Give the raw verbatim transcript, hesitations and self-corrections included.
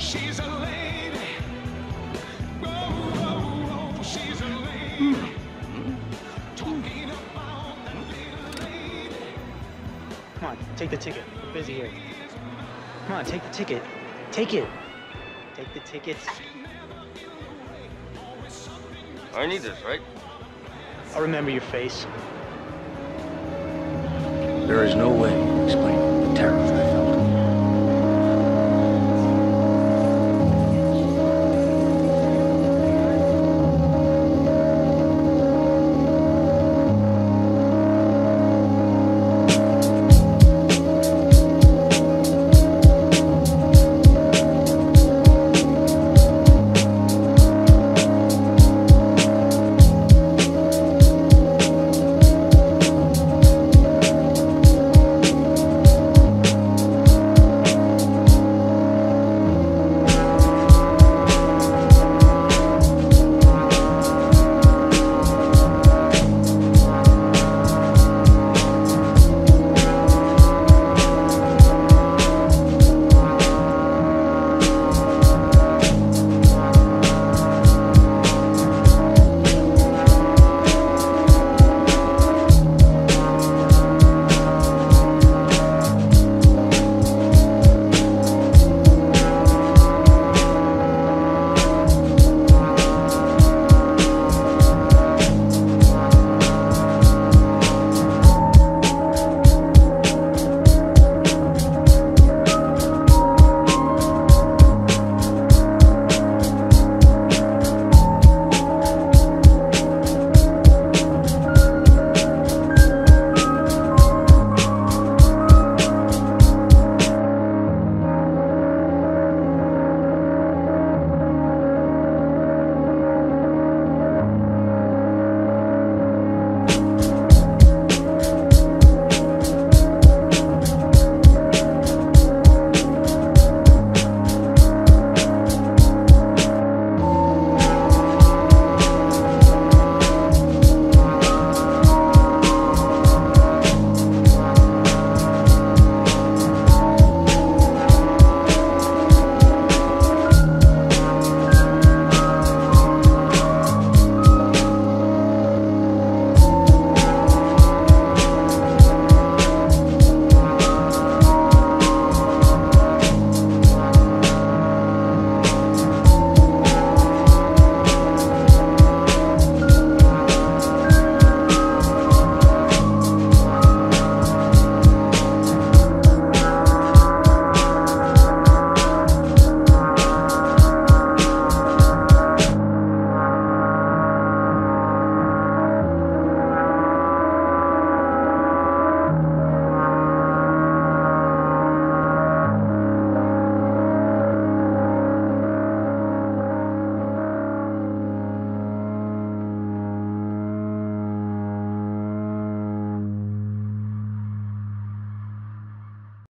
she's a lady. Whoa, whoa, whoa, she's a lady. Mm. Talking about that little lady. Come on, take the ticket. We're busy here. Come on, take the ticket. Take it. Take the tickets. I need this, right? I'll remember your face. There is no way to explain the terror.